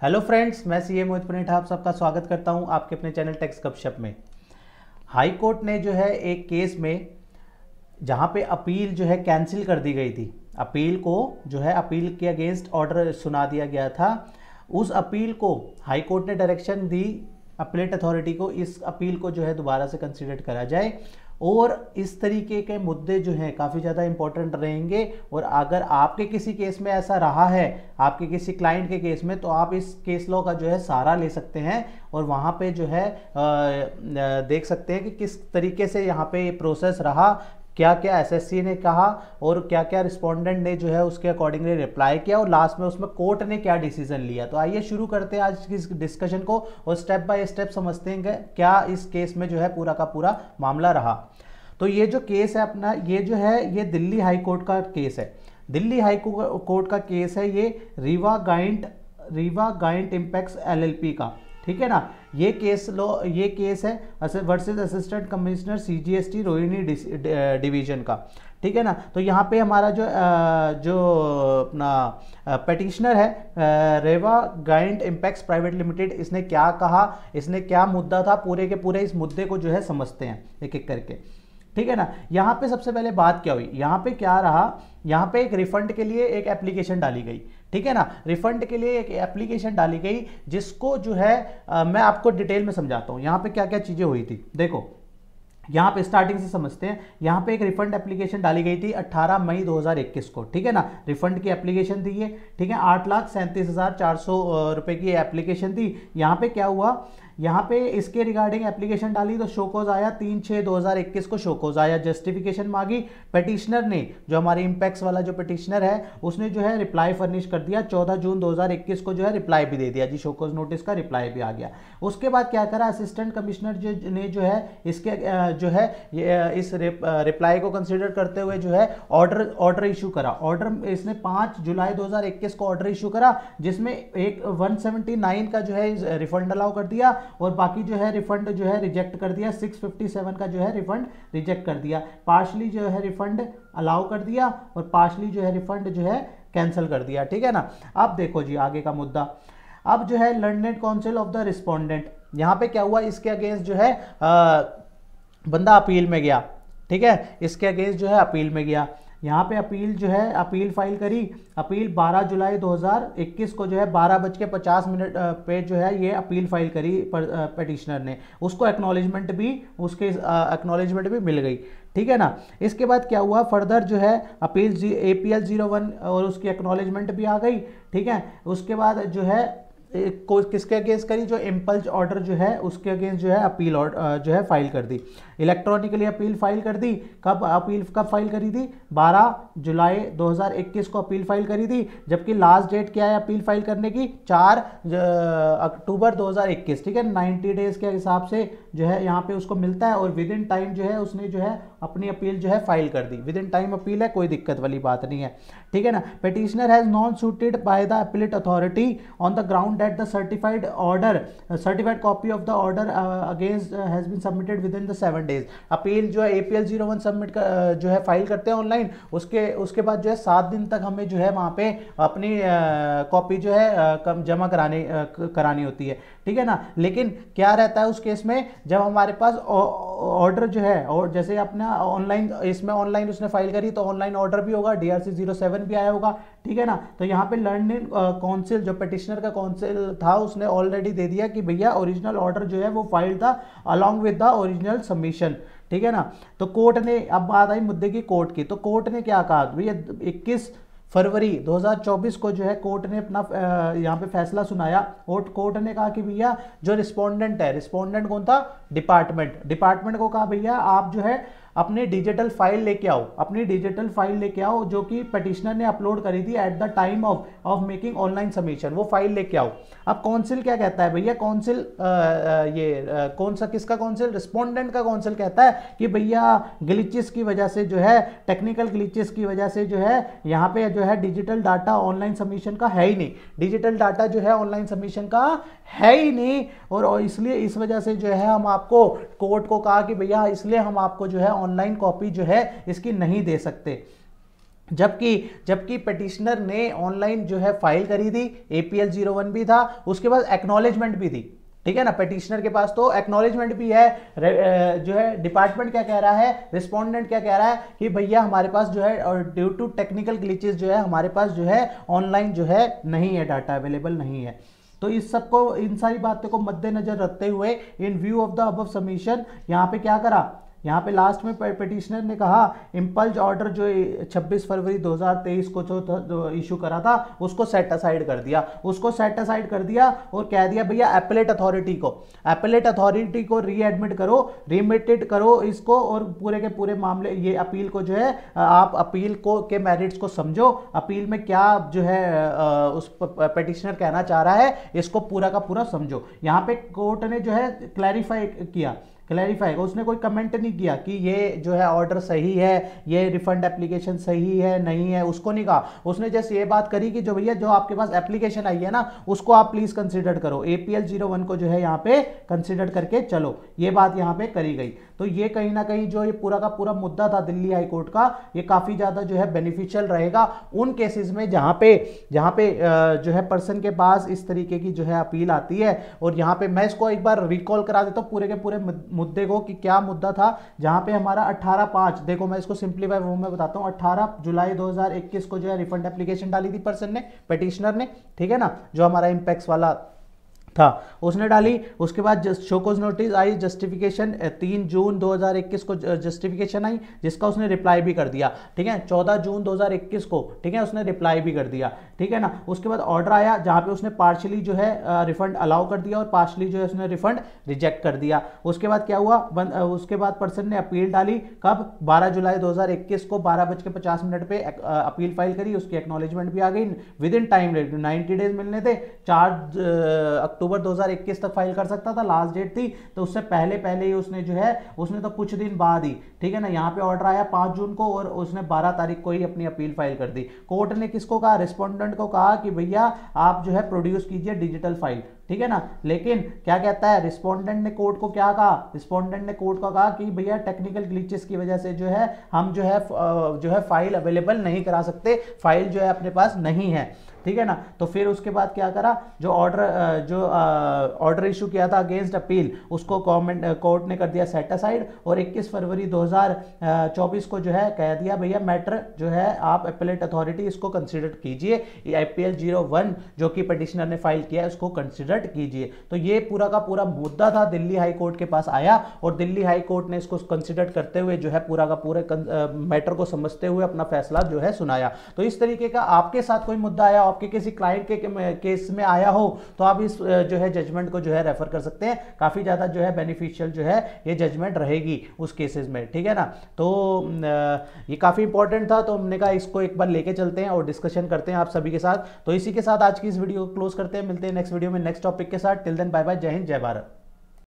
Hello friends, मैं CA Mohit Puneth आप सबका स्वागत करता हूं आपके अपने चैनल टेक्स गपशप में। हाई कोर्ट ने जो है एक केस में जहां पे अपील जो है कैंसिल कर दी गई थी, अपील को जो है अपील के अगेंस्ट ऑर्डर सुना दिया गया था। उस अपील को हाई कोर्ट ने डायरेक्शन दी अपीलेट अथॉरिटी को, इस अपील को जो है दोबारा से कंसिडर करा जाए और इस तरीके के मुद्दे जो हैं काफ़ी ज़्यादा इंपॉर्टेंट रहेंगे। और अगर आपके किसी केस में ऐसा रहा है, आपके किसी क्लाइंट के केस में, तो आप इस केस लॉ का जो है सहारा ले सकते हैं और वहाँ पे जो है देख सकते हैं कि किस तरीके से यहाँ पे प्रोसेस रहा, क्या क्या एसएससी ने कहा और क्या क्या रिस्पोंडेंट ने जो है उसके अकॉर्डिंगली रिप्लाई किया और लास्ट में उसमें कोर्ट ने क्या डिसीजन लिया। तो आइए शुरू करते हैं आज की इस डिस्कशन को और स्टेप बाय स्टेप समझते हैं क्या इस केस में जो है पूरा का पूरा मामला रहा। तो ये जो केस है अपना, ये जो है ये दिल्ली हाई कोर्ट का केस है। दिल्ली हाई कोर्ट का केस है ये रीवा गाइंट इम्पैक्ट्स एलएलपी का, ठीक है ना। ये केस है versus assistant commissioner CGST Rohini division का, ठीक है ना। तो यहाँ पे हमारा जो अपना पेटिशनर है Reva giant impacts private limited, इसने क्या कहा, इसने क्या मुद्दा था, पूरे के पूरे इस मुद्दे को जो है समझते हैं एक एक करके, ठीक है ना। यहाँ पे सबसे पहले बात क्या हुई, यहाँ पे क्या रहा, यहाँ पे एक रिफंड के लिए एक एप्लीकेशन डाली गई, ठीक है ना। रिफंड के लिए एक एप्लीकेशन डाली गई जिसको जो है मैं आपको डिटेल में समझाता हूँ यहाँ पे क्या क्या चीजें हुई थी। देखो यहाँ पे स्टार्टिंग से समझते हैं। यहाँ पे एक रिफंड एप्लीकेशन डाली गई थी 18 मई 2021 को, ठीक है ना। रिफंड की एप्लीकेशन थी ये, ठीक है। 8,37,400 रुपए की एप्लीकेशन थी। यहाँ पे क्या हुआ, यहाँ पे इसके रिगार्डिंग एप्लीकेशन डाली तो शोकॉज आया 3/6/2021 को शोकॉज आया, जस्टिफिकेशन मांगी। पेटिशनर ने, जो हमारे इम्पैक्ट्स वाला जो पेटिशनर है, उसने जो है रिप्लाई फर्निश कर दिया। 14 जून 2021 को जो है रिप्लाई भी दे दिया जी, शोकॉज नोटिस का रिप्लाई भी आ गया। उसके बाद क्या करा, असिस्टेंट कमिश्नर ने जो है इसके जो है इस रिप्लाई को कंसिडर करते हुए जो है ऑर्डर इशू करा। ऑर्डर इसने 5 जुलाई 2021 को ऑर्डर इशू करा जिसमें एक 179 का जो है रिफंड अलाउ कर दिया और बाकी जो है रिफंड जो है रिजेक्ट कर दिया। 657 का जो है रिफंड रिजेक्ट कर दिया। पार्शली जो है रिफंड अलाउ कर दिया और पार्शली जो है रिफंड जो है कैंसिल कर दिया, ठीक है ना। अब देखो जी आगे का मुद्दा। अब जो है learned counsel of the respondent, यहाँ पे क्या हुआ, इसके अगेंस्ट जो है बंदा अपील में गया, ठीक है। इसके अगेंस्ट जो है अपील में गया। यहाँ पे अपील जो है अपील फाइल करी। अपील 12 जुलाई 2021 को जो है 12:50 पे जो है ये अपील फाइल करी पेटिशनर ने। उसको एक्नॉलेजमेंट भी मिल गई, ठीक है ना। इसके बाद क्या हुआ, फर्दर जो है अपील APL 01 और उसकी एक्नॉलेजमेंट भी आ गई, ठीक है। उसके बाद जो है किसके अगेंस्ट करी, जो इम्पल्स ऑर्डर जो है उसके अगेंस्ट जो है अपील जो है फाइल कर दी। इलेक्ट्रॉनिकली अपील फाइल कर दी। कब फाइल करी थी, 12 जुलाई 2021 को अपील फाइल करी थी। जबकि लास्ट डेट क्या है अपील फाइल करने की, 4 अक्टूबर 2021, ठीक है। 90 डेज के हिसाब से जो है यहाँ पे उसको मिलता है और विद इन टाइम जो है उसने जो है अपनी अपील जो है फाइल कर दी। विद इन टाइम अपील है, कोई दिक्कत वाली बात नहीं है, ठीक है ना। Petitioner has non suited by the appellate authority on the ground that the certified copy of the order against has been submitted within the 7 days. Appeal जो है APL 01 सबमिट जो है फाइल करते हैं ऑनलाइन, उसके बाद जो है 7 दिन तक हमें जो है वहाँ पे अपनी कॉपी जो है जमा करानी होती है, ठीक है ना। लेकिन क्या रहता है उस केस में, जब हमारे पास ऑर्डर जो है, और जैसे अपना ऑनलाइन इसमें ऑनलाइन उसने फाइल करी तो ऑनलाइन ऑर्डर भी होगा, DRC 07 भी आया होगा, ठीक है ना। तो यहाँ पे लर्निंग काउंसिल जो पेटिशनर का काउंसिल था उसने ऑलरेडी दे दिया कि भैया ओरिजिनल ऑर्डर जो है वो फाइल था along with the original submission, ठीक है ना। तो कोर्ट ने, अब बात आई मुद्दे की कोर्ट की, तो कोर्ट ने क्या कहा भैया, 21 फरवरी 2024 को जो है कोर्ट ने अपना यहाँ पे फैसला सुनाया और कोर्ट ने कहा कि भैया जो रिस्पोंडेंट है, रिस्पोंडेंट कौन था, डिपार्टमेंट को कहा भैया आप जो है अपनी डिजिटल फाइल लेके आओ, अपनी डिजिटल फाइल लेके आओ जो कि पेटिशनर ने अपलोड करी थी at the time of making online submission, वो फाइल लेके आओ। अब काउंसिल क्या कहता है भैया, काउंसिल कौन सा, किसका काउंसिल, रिस्पोंडेंट का काउंसिल कहता है कि भैया ग्लिचेस की वजह से जो है, टेक्निकल ग्लिचेस की वजह से जो है यहाँ पे जो है डिजिटल डाटा ऑनलाइन सबमिशन का है ही नहीं, डिजिटल डाटा जो है ऑनलाइन सबमिशन का है ही नहीं, और इसलिए इस वजह से जो है हम आपको, कोर्ट को कहा कि भैया इसलिए हम आपको जो है ऑनलाइन कॉपी जो है इसकी नहीं दे सकते। जबकि पिटिशनर ने ऑनलाइन जो है फाइल करी थी, APL 01 भी था, उसके बाद एक्नॉलेजमेंट भी थी, ठीक है ना। पिटिशनर के पास तो एक्नॉलेजमेंट भी है, जो है डिपार्टमेंट क्या कह रहा है, रिस्पोंडेंट क्या कह रहा है कि भैया हमारे पास जो है और ड्यू टू टेक्निकल ग्लिचेस जो है हमारे पास जो है ऑनलाइन जो है नहीं है, डाटा अवेलेबल नहीं है। तो इस सबको, इन सारी बातों को मद्देनजर रखते हुए in view of the above submission यहाँ पे क्या करा, यहाँ पे लास्ट में पिटिशनर ने कहा इम्पल्ज ऑर्डर जो 26 फरवरी 2023 को जो इशू करा था उसको सेट असाइड कर दिया, और कह दिया भैया एपेलेट अथॉरिटी को रीएडमिट करो, रिमिटेड करो इसको, और पूरे के पूरे मामले ये अपील को जो है आप अपील को के मेरिट्स को समझो, अपील में क्या जो है उस पिटिशनर कहना चाह रहा है इसको पूरा का पूरा समझो। यहाँ पे कोर्ट ने जो है क्लैरिफाई किया, उसने कोई कमेंट नहीं किया कि ये जो है ऑर्डर सही है, ये रिफंड एप्लीकेशन सही है नहीं है, उसको नहीं कहा। उसने जैसे ये बात करी कि जो भैया जो आपके पास एप्लीकेशन आई है ना उसको आप प्लीज कंसीडर करो, APL 01 को जो है यहाँ पे कंसीडर करके चलो, ये बात यहाँ पे करी गई। तो ये कहीं ना कहीं जो ये पूरा का पूरा मुद्दा था दिल्ली हाई कोर्ट का, ये काफी ज्यादा जो है बेनिफिशियल रहेगा उन केसेस में जहां पे जो है पर्सन के पास इस तरीके की जो है अपील आती है। और यहाँ पे मैं इसको एक बार रिकॉल करा देता हूँ पूरे के पूरे मुद्दे को कि क्या मुद्दा था। जहां पे हमारा 18/5, देखो मैं इसको सिंप्लीफाई वो मैं बताता हूं, 18 जुलाई 2021 को जो है रिफंड एप्लीकेशन डाली थी पर्सन ने, पिटिशनर ने, ठीक है ना, जो हमारा इंपैक्स वाला था उसने डाली। उसके बाद शोकोज नोटिस आई, जस्टिफिकेशन 3 जून 2021 को जस्टिफिकेशन आई जिसका उसने रिप्लाई भी कर दिया, ठीक है, 14 जून 2021 को, ठीक है, उसने रिप्लाई भी कर दिया, ठीक है ना। उसके बाद ऑर्डर आया जहां पे उसने पार्शली जो है रिफंड अलाउ कर दिया और पार्शली जो है उसने रिफंड रिजेक्ट कर दिया। उसके बाद क्या हुआ, उसके बाद पर्सन ने अपील डाली, कब, 12 जुलाई 2021 को 12:50 पे अपील फाइल करी, उसकी एक्नॉलेजमेंट भी आ गई विद इन टाइम, 90 डेज मिलने थे, 4 अक्टूबर 2021 तक फाइल कर सकता था, लास्ट डेट थी, तो उससे पहले ही उसने जो है उसने तो कुछ दिन बाद ही, ठीक है ना, यहाँ पे ऑर्डर आया 5 जून को और उसने 12 तारीख को ही अपनी अपील फाइल कर दी। कोर्ट ने किसको कहा, रिस्पोंडेंट को कहा कि भैया आप जो है प्रोड्यूस कीजिए डिजिटल फाइल, ठीक है ना। लेकिन क्या कहता है रिस्पोंडेंट ने कोर्ट को क्या कहा, रिस्पोंडेंट ने कोर्ट को कहा कि भैया टेक्निकल ग्लिचेस की वजह से जो है हम जो है फाइल अवेलेबल नहीं करा सकते, फाइल जो है अपने पास नहीं है, ठीक है ना। तो फिर उसके बाद क्या करा, जो ऑर्डर इशू किया था अगेंस्ट अपील उसको कोर्ट ने कर दिया सेट असाइड, और 21 फरवरी 2024 को जो है कह दिया भैया मैटर जो है आप एपेलेट अथॉरिटी इसको कंसीडर कीजिए, APL 01 जो कि पिटिशनर ने फाइल किया है उसको कंसीडर कीजिए। तो ये पूरा का पूरा मुद्दा था, दिल्ली हाई कोर्ट के पास आया और दिल्ली हाई कोर्ट ने इसको कंसीडर करते हुए जो है पूरा का पूरे मैटर को समझते हुए अपना फैसला जो है सुनाया। तो इस तरीके का आपके साथ कोई मुद्दा आया, आपके किसी क्लाइंट के केस में आया हो तो आप इस जो है जजमेंट को जो है रेफर कर सकते हैं, काफी ज्यादा जो है बेनिफिशियल जो है ये जजमेंट रहेगी उस केसेस में, ठीक है ना। तो ये काफी इंपॉर्टेंट था, तो हमने कहा इसको एक बार लेके चलते हैं और डिस्कशन करते हैं आप सभी के साथ। तो इसी के साथ आज की इस वीडियो को क्लोज करते हैं, मिलते हैं नेक्स्ट वीडियो में नेक्स्ट टॉपिक के साथ। टिल देन बाय बाय, जय हिंद, जय भारत।